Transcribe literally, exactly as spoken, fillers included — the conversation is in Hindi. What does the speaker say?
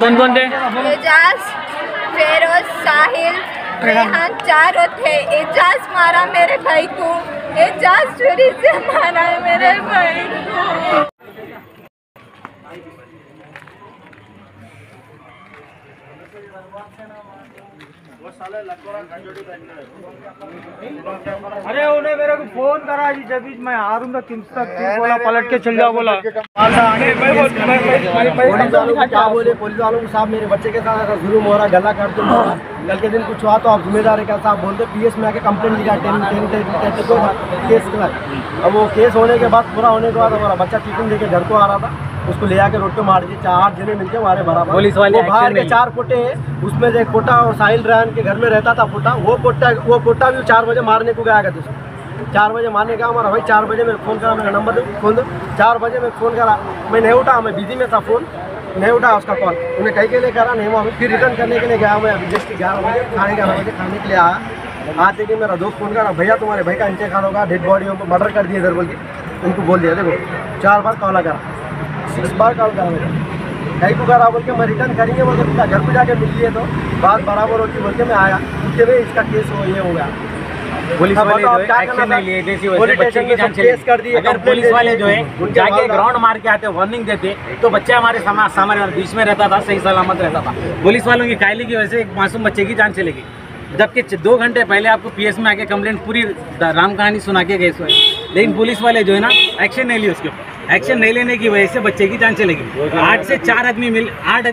कौन कौन थे? एजाज, फेरोज, साहिल, रेहान, चारों थे। एजाज मारा मेरे भाई को, एजाज छुरी से मारा है मेरे भाई को। अरे उन्हें मेरे को फोन करा जी, जब मैं आ रहा तीन तक बोला पलट के चल जाओ बोला। क्या बोले पुलिस वालों को, साहब मेरे बच्चे के साथ जुल्म हो रहा, गला काट के मारा, कल के दिन कुछ हुआ तो आप जिम्मेदार है क्या साहब? बोलते पीएस में आके कंप्लेंट लिखा टेन टेन केस के बाद। अब वो केस होने के बाद पूरा होने के बाद हमारा बच्चा टिफिन लेके घर को आ रहा था, उसको ले आके रोड पे मार दिए। चार जने मिलके हमारे बराबर पुलिस वाले बाहर के चार पोटे हैं, उसमें से एक पोटा और साहिल रेहान के घर में रहता था पोटा, वो पोटा वो पोटा भी चार बजे मारने को गया करते उसको। चार बजे मारने का हमारा भाई चार बजे में फ़ोन करा, मेरा नंबर फोन दो, चार बजे में फ़ोन करा, मैं नहीं उठा, मैं बिजी में था, फ़ोन नहीं उठा उसका कॉल, उन्हें कहीं के लिए करा नहीं हुआ, फिर रिटर्न करने के लिए गया मैं अभी जस्ट ग्यारह बजे खाने ग्यारह बजे खाने के लिए आया। आते कि मेरा दोस्त फ़ोन करा, भैया तुम्हारे भाई का इंतकाल होगा, डेड बॉडी को मर्डर कर दिए इधर बोल के उनको बोल दिया। देखो चार बार कॉल करा, सिक्स बार कॉल करा मेरा, कहीं को करा बोल के मैं रिटर्न करेंगे बोल के घर पर जाके मिल लिए तो बात बराबर होती बोल के मैं आया, उसके में इसका केस हो ये हो गया। पुलिस वाले जो है एक्शन नहीं लिए, जैसी वैसे बच्चे की जान चली गई। अगर पुलिस वाले जो है जाके ग्राउंड मार के आते वार्निंग देते तो बच्चा हमारे सामने बीच में रहता था, सही सलामत रहता था। पुलिस वालों की कायली की वजह से एक मासूम बच्चे की जान चली गई, जबकि दो घंटे पहले आपको पीएस में आके कंप्लेंट पूरी राम कहानी सुना के गए। लेकिन पुलिस वाले जो है ना एक्शन नहीं लिए, उसके ऊपर एक्शन नहीं लेने की वजह से बच्चे की जान चलेगी। आठ से चार आदमी मिल आठ